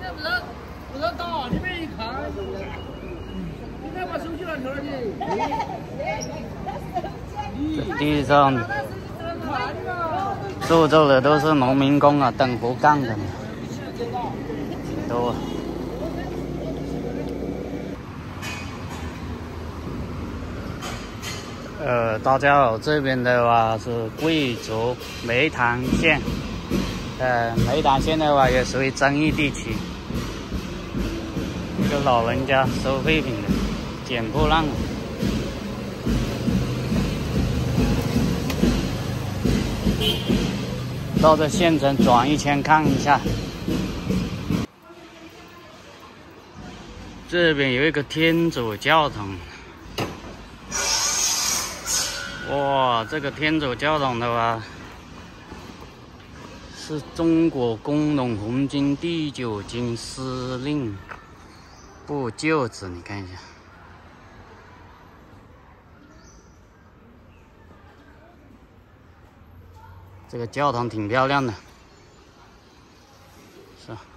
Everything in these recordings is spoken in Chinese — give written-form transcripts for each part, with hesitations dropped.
不知道，你们一看，你该把手机拿出来的。 这地上住着的都是农民工啊，等活干的，都。大家好，这边的话是贵州梅塘县，梅塘县的话也属于争议地区。一个老人家收废品的，捡破烂。到这县城转一圈看一下，这边有一个天主教堂。哇，这个天主教堂的话，是中国工农红军第9军司令部旧址，你看一下。这个教堂挺漂亮的，是吧？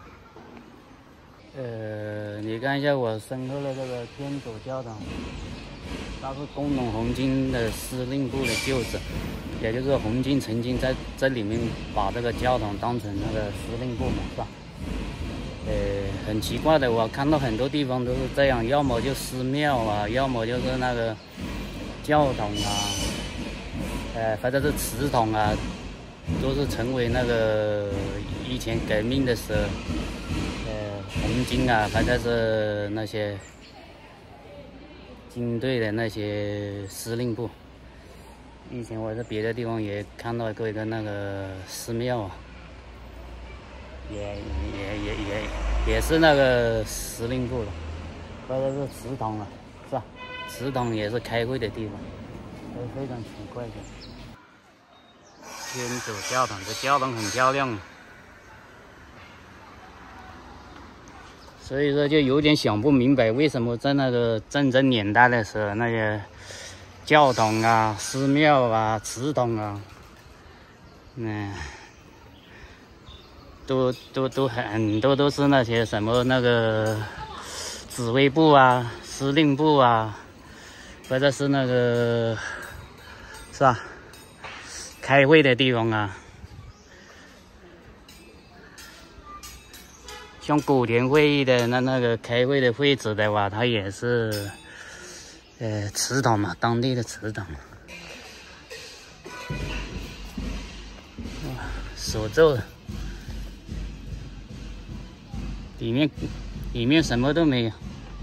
你看一下我身后的这个天主教堂。它是工农红军的司令部的旧址，也就是红军曾经在这里面把这个教堂当成那个司令部嘛，是吧？很奇怪的，我看到很多地方都是这样，要么就寺庙啊，要么就是那个教堂啊，或者是祠堂啊，都是成为那个以前革命的时候，红军啊，或者是那些。军队的那些司令部，以前我在别的地方也看到过一个那个寺庙啊，也是那个司令部的，或者是祠堂了，是吧？祠堂也是开会的地方，都非常奇怪的。天主教堂，这教堂很漂亮。所以说，就有点想不明白，为什么在那个战争年代的时候，那些教堂啊、寺庙啊、祠堂啊，都很多都是那些什么那个指挥部啊、司令部啊，或者是那个是吧？开会的地方啊。像古田会议的那个开会的会址的话，它也是祠堂嘛，当地的祠堂。哇，锁咒的，里面什么都没有。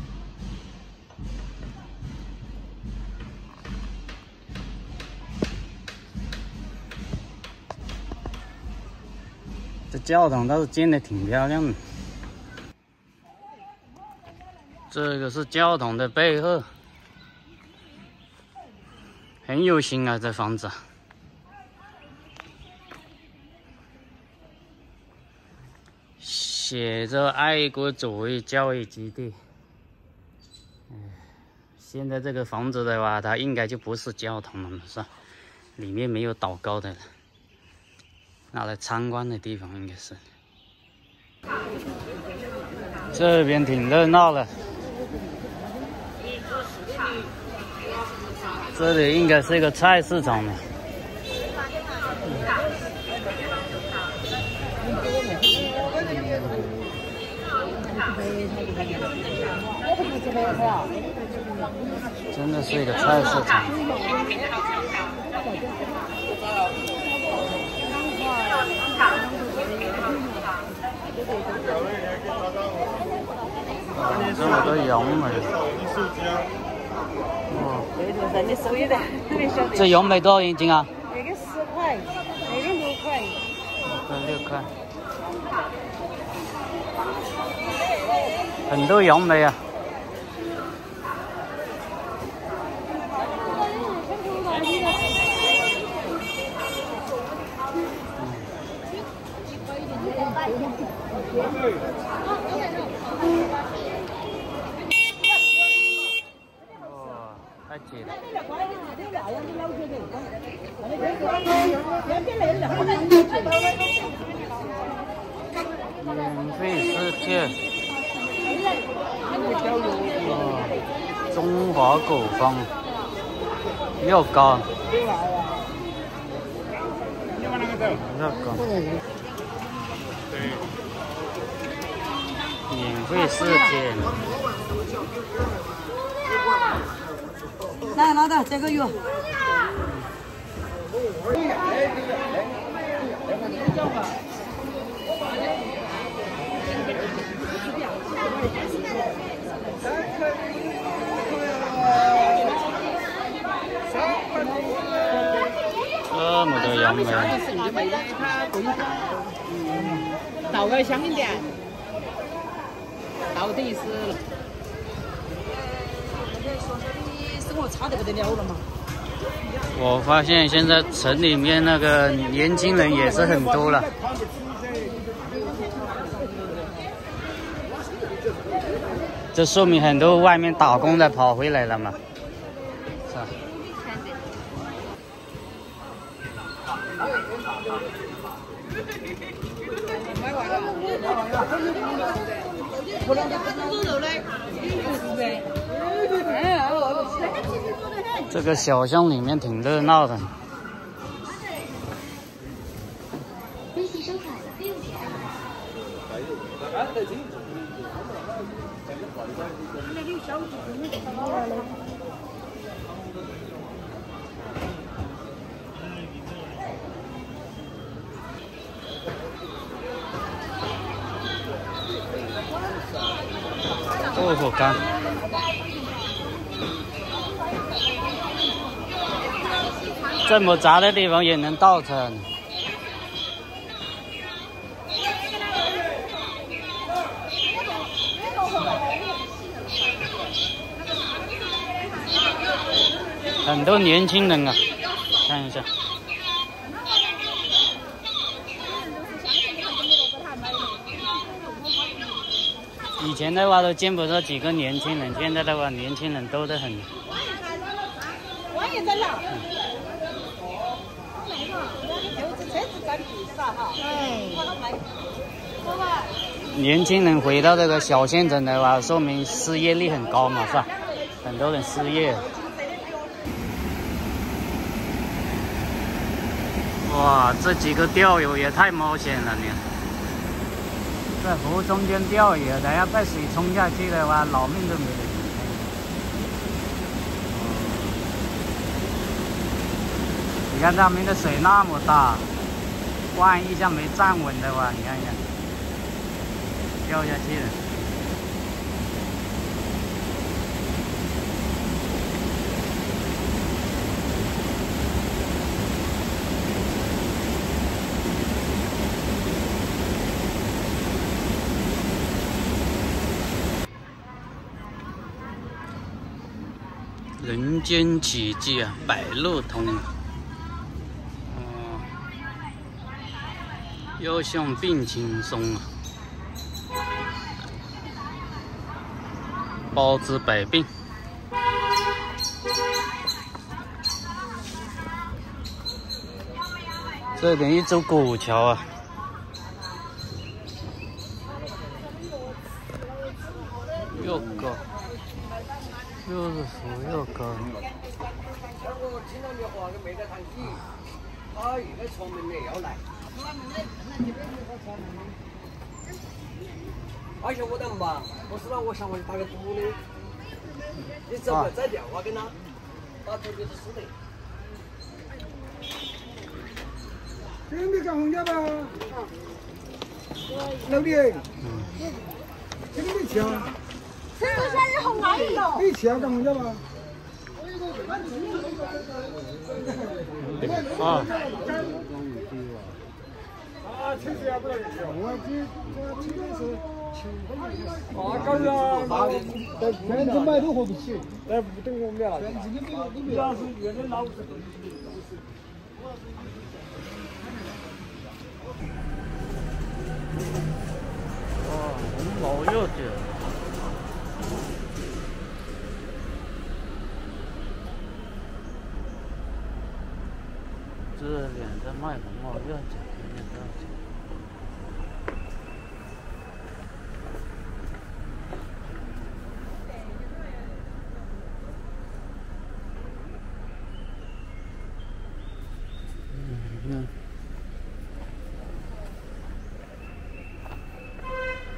这教堂倒是建的挺漂亮的。这个是教堂的背后，很有心啊，这房子。写着爱国主义教育基地。现在这个房子的话，它应该就不是教堂了，是吧？里面没有祷告的，拿来参观的地方应该是。这边挺热闹的。这里应该是一个菜市场呢。真的是一个菜市场。这么多羊呢。这杨梅多少一斤啊？ 那个10块，那个6块。 这6块。很多杨梅啊。太挤了。免费试听。 钱。哇，中华狗坊要高。要高。免费试剪。 来，老大，这个有。 这么多杨梅。 倒要香一点，倒等于是。生活差得不得了了嘛。 我发现现在城里面那个年轻人也是很多了。这说明很多外面打工的跑回来了嘛，是吧？这个小巷里面挺热闹的。豆腐干，这么杂的地方也能倒车。很多年轻人啊，看一下。以前的话都见不到几个年轻人，现在的话年轻人多得很。 我也在那。 年轻人回到这个小县城的话，说明失业率很高嘛，是吧？很多人失业。哇，这几个钓友也太冒险了，你看。在湖中间钓鱼，等下被水冲下去的话，老命都没得。你看他们的水那么大，万一下没站稳的话，你看一下，掉下去了。人间奇迹啊，百路通。腰项并轻松啊，包治百病。这边一座古桥啊，又高，又是浮又高。 我听到你话，都没得谈起。他现在聪明的要来。而且我在忙，不是让我想我打个赌的。你怎么在电话跟他打特别是输的？ 准备干红家吧？老弟，这个没钱。 这个算是红安了。 没钱干红家吧？ 啊。 啊，确实也不能去。我这今天是9块钱。全职买都活不起，那不等我们了。你要是原来老实。 哇，红毛肉卷。这脸在卖红毛肉卷，有点多少钱？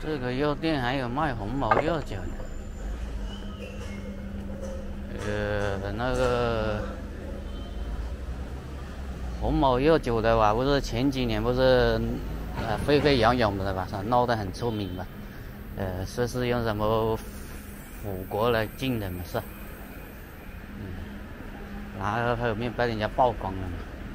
这个药店还有卖红毛药酒的。那个红毛药酒的话，不是前几年不是沸沸扬扬的吧，闹得很出名吧？说是用什么腐国来进的嘛，是。然后后面被人家曝光了嘛。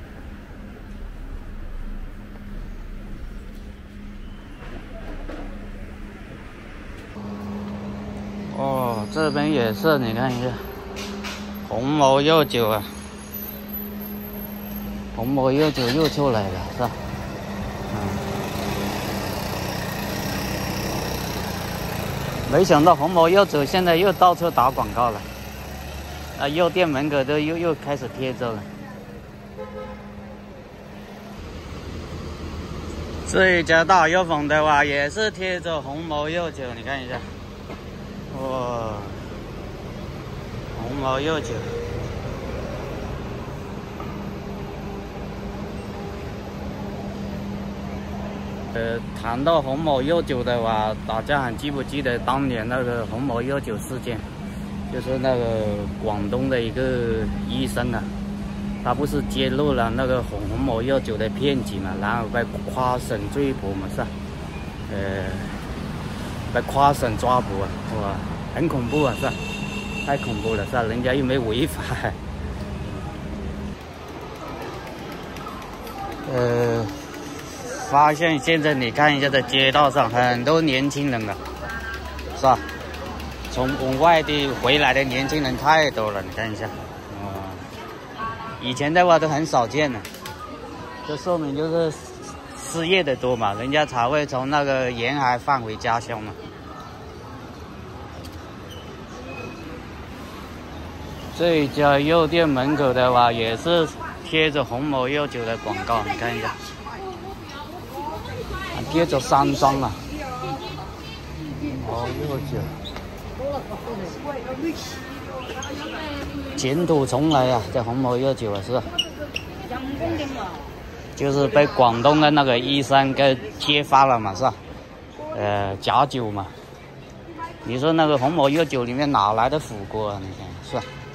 哦，这边也是，你看一下，红毛药酒啊，红毛药酒又出来了，是吧？没想到红毛药酒现在又到处打广告了，药店门口都又开始贴着了。这一家大药房的话，也是贴着红毛药酒，你看一下。哇，红毛药酒，谈到红毛药酒的话，大家还记不记得当年那个红毛药酒事件？就是那个广东的一个医生啊，他不是揭露了那个红毛药酒的骗局嘛，然后被跨省追捕嘛，是吧？被跨省抓捕啊，哇，很恐怖啊，是吧？太恐怖了，是吧？人家又没违法。发现现在你看一下，在街道上很多年轻人了，是吧？从外地回来的年轻人太多了，你看一下，以前的话都很少见的，这说明就是失业的多嘛，人家才会从那个沿海放回家乡嘛。这一家药店门口的话，也是贴着红毛药酒的广告，你看一下，贴着3张啊，红毛药酒，卷土重来啊！这红毛药酒啊，是，就是被广东的那个医生给揭发了嘛，是吧？假酒嘛。你说那个红毛药酒里面哪来的腐国啊？你看是吧？